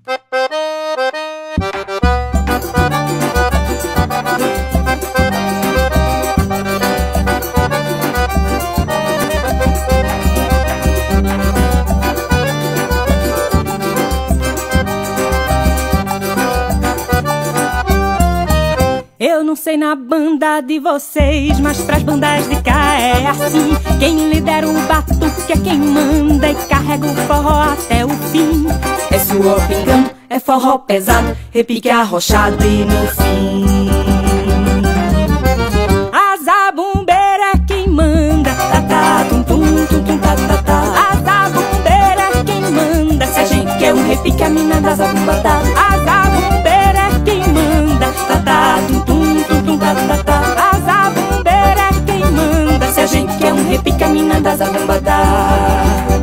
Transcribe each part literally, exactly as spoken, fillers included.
Eu não sei na banda de vocês, mas pras bandas de cá é assim. Quem lidera o batuque é quem manda e carrega o forró até o fim. É suor pingando, é forró pesado, repique arrochado e no fim a zabumbeira é quem manda. Tá, tá, tum, tum, tum, tum, tá, tá, tá. A zabumbeira é quem manda. Se a gente quer um repique, a mina da zabumba dá. A zabumbeira é quem manda. Tá, tá, tum, tum, tum, tum, tá, tá, tá. A zabumbeira é quem manda. Se a gente quer um repique, a mina da zabumba dá.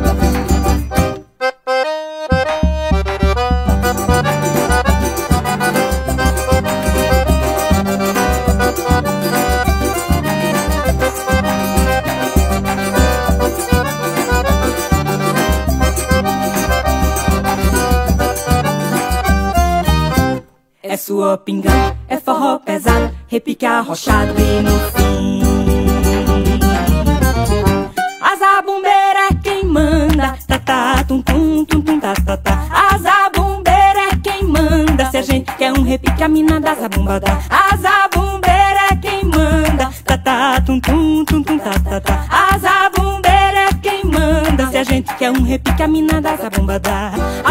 É suor pingando, é forró pesado, repique arrochado e no fim a zabumbeira é quem manda. Tá, tá, tum, tum, tum, tum, tá, tá, tá. A zabumbeira é quem manda. Se a gente quer um repique, a mina da zabumba dá. A zabumbeira é quem manda. Tá, tá, tum, tum, tum, tum, tá, tá, tá. A zabumbeira é quem manda. Se a gente quer um repique, a mina da zabumba dá.